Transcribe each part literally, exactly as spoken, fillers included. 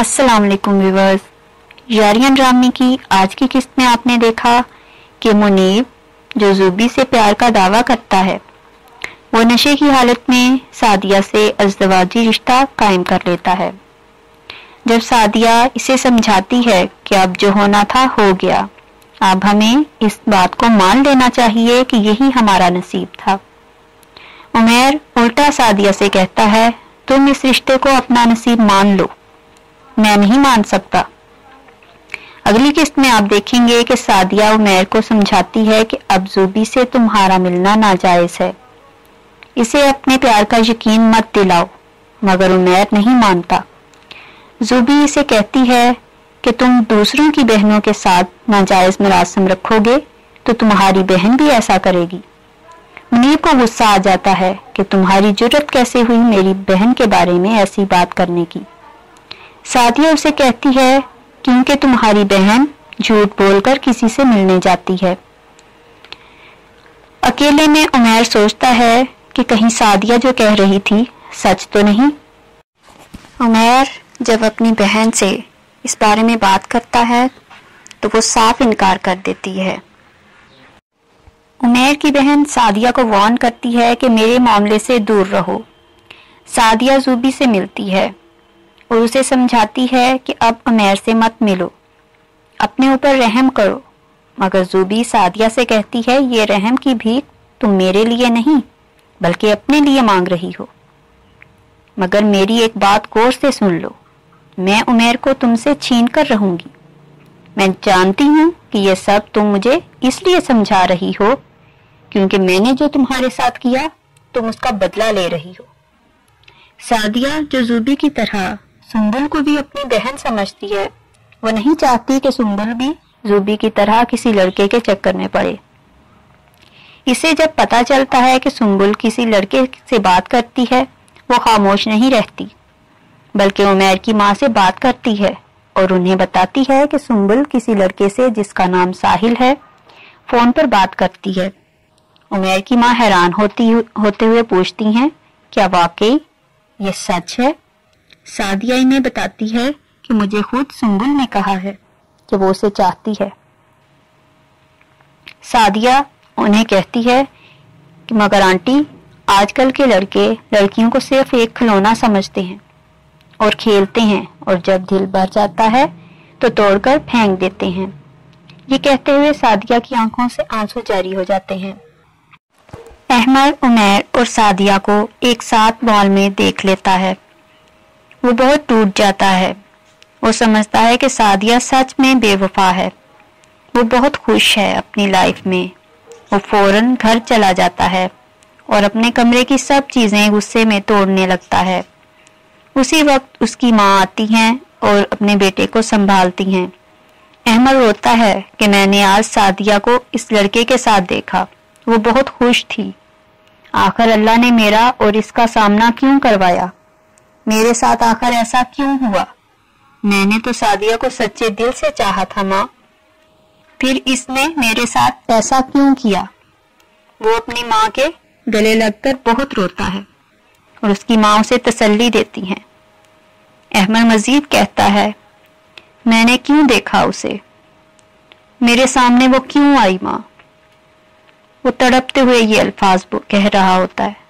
السلام علیکم ویورز، یاریان ڈرامے کی آج کی قسط میں آپ نے دیکھا کہ منیب جو زوبی سے پیار کا دعویٰ کرتا ہے وہ نشے کی حالت میں سعدیہ سے ازدواجی رشتہ قائم کر لیتا ہے۔ جب سعدیہ اسے سمجھاتی ہے کہ اب جو ہونا تھا ہو گیا، اب ہمیں اس بات کو مان لینا چاہیے کہ یہی ہمارا نصیب تھا، عمیر الٹا سعدیہ سے کہتا ہے تم اس رشتے کو اپنا نصیب مان لو، میں نہیں مان سکتا۔ اگلی قسط میں آپ دیکھیں گے کہ سعدیہ عمیر کو سمجھاتی ہے کہ اب زوبی سے تمہارا ملنا ناجائز ہے، اسے اپنے پیار کا یقین مت دلاؤ، مگر عمیر نہیں مانتا۔ زوبی اسے کہتی ہے کہ تم دوسروں کی بہنوں کے ساتھ ناجائز مراسم رکھو گے تو تمہاری بہن بھی ایسا کرے گی۔ منیب کو غصہ آ جاتا ہے کہ تمہاری جرت کیسے ہوئی میری بہن کے بارے میں ایسی بات کرنے کی۔ سعدیہ اسے کہتی ہے کیونکہ تمہاری بہن جھوٹ بول کر کسی سے ملنے جاتی ہے۔ اکیلے میں عمیر سوچتا ہے کہ کہیں سعدیہ جو کہہ رہی تھی سچ تو نہیں۔ عمیر جب اپنی بہن سے اس بارے میں بات کرتا ہے تو وہ صاف انکار کر دیتی ہے۔ عمیر کی بہن سعدیہ کو وارن کرتی ہے کہ میرے معاملے سے دور رہو۔ سعدیہ زوبی سے ملتی ہے اور اسے سمجھاتی ہے کہ اب عمیر سے مت ملو، اپنے اوپر رحم کرو، مگر زوبی سعدیہ سے کہتی ہے یہ رحم کی بھیک تم میرے لیے نہیں بلکہ اپنے لیے مانگ رہی ہو، مگر میری ایک بات غور سے سن لو، میں عمیر کو تم سے چھین کر رہوں گی۔ میں جانتی ہوں کہ یہ سب تم مجھے اس لیے سمجھا رہی ہو کیونکہ میں نے جو تمہارے ساتھ کیا تم اس کا بدلہ لے رہی ہو۔ سعدیہ جو زوبی کی طرح سنبل کو بھی اپنی بہن سمجھتی ہے، وہ نہیں چاہتی کہ سنبل بھی زوبی کی طرح کسی لڑکے کے چکر میں پڑے۔ اسے جب پتا چلتا ہے کہ سنبل کسی لڑکے سے بات کرتی ہے وہ خاموش نہیں رہتی بلکہ عمیر کی ماں سے بات کرتی ہے اور انہیں بتاتی ہے کہ سنبل کسی لڑکے سے جس کا نام ساحل ہے فون پر بات کرتی ہے۔ عمیر کی ماں حیران ہوتی ہوتے ہوئے پوچھتی ہیں کیا واقعی یہ سچ ہے؟ سعدیہ انہیں بتاتی ہے کہ مجھے خود سنبل نے کہا ہے کہ وہ اسے چاہتی ہے۔ سعدیہ انہیں کہتی ہے کہ مگر آنٹی آج کل کے لڑکے لڑکیوں کو صرف ایک کھلونا سمجھتے ہیں اور کھیلتے ہیں اور جب دل بھر جاتا ہے تو توڑ کر پھینک دیتے ہیں۔ یہ کہتے ہوئے سعدیہ کی آنکھوں سے آنسو جاری ہو جاتے ہیں۔ احمد عمیر اور سعدیہ کو ایک ساتھ مال میں دیکھ لیتا ہے، وہ بہت ٹوٹ جاتا ہے۔ وہ سمجھتا ہے کہ سعدیہ سچ میں بے وفا ہے، وہ بہت خوش ہے اپنی لائف میں۔ وہ فوراً گھر چلا جاتا ہے اور اپنے کمرے کی سب چیزیں غصے میں توڑنے لگتا ہے۔ اسی وقت اس کی ماں آتی ہیں اور اپنے بیٹے کو سنبھالتی ہیں۔ احمد روتا ہے کہ میں نے آج سعدیہ کو اس لڑکے کے ساتھ دیکھا، وہ بہت خوش تھی، آخر اللہ نے میرا اور اس کا سامنا کیوں کروایا؟ میرے ساتھ آخر ایسا کیوں ہوا؟ میں نے تو سعدیہ کو سچے دل سے چاہا تھا ماں، پھر اس نے میرے ساتھ ایسا کیوں کیا؟ وہ اپنی ماں کے گلے لگ کر بہت روتا ہے اور اس کی ماں اسے تسلی دیتی ہیں۔ احمد مزید کہتا ہے میں نے کیوں دیکھا اسے؟ میرے سامنے وہ کیوں آئی ماں؟ وہ تڑپتے ہوئے یہ الفاظ کہہ رہا ہوتا ہے۔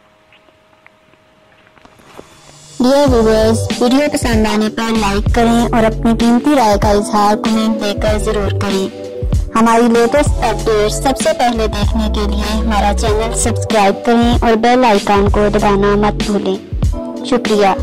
ڈیئر ویورز، ویڈیو پسند آنے پر لائک کریں اور اپنی قیمتی رائے کا اظہار کمنٹ دے کر ضرور کریں۔ ہماری لیٹسٹ اپڈیٹ سب سے پہلے دیکھنے کے لیے ہمارا چینل سبسکرائب کریں اور بیل آئیکن کو دبانا مت بھولیں۔ شکریہ۔